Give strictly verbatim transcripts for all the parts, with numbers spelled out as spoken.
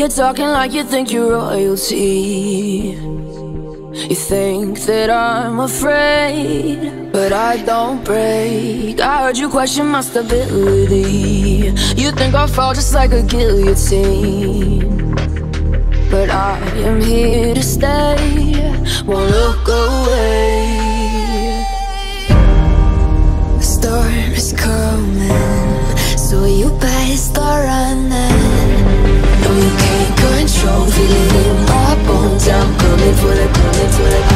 You're talking like you think you're royalty. You think that I'm afraid, but I don't break. I heard you question my stability. You think I'll fall just like a guillotine, but I am here to stay, won't look away. The storm is coming, so you better start running. No, you can't control, feel it in my bones. I'm coming for the, coming for the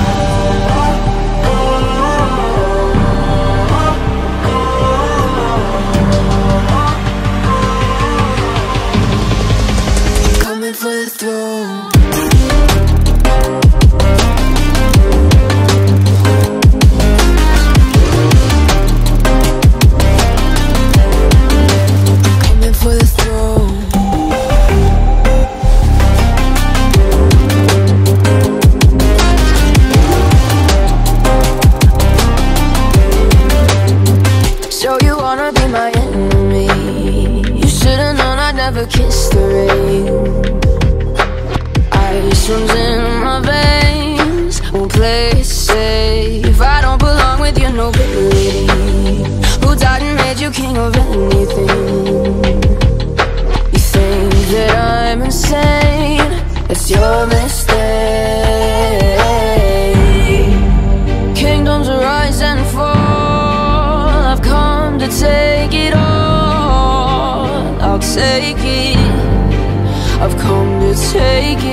coming for the throne. Kiss the rain. Ice runs in my veins. Won't play it safe. I don't belong with your nobility. Who died and made you king of anything? You think that I'm insane? That's your mistake. Kingdoms rise and fall. I've come to take it all. I'll take it, I've come to take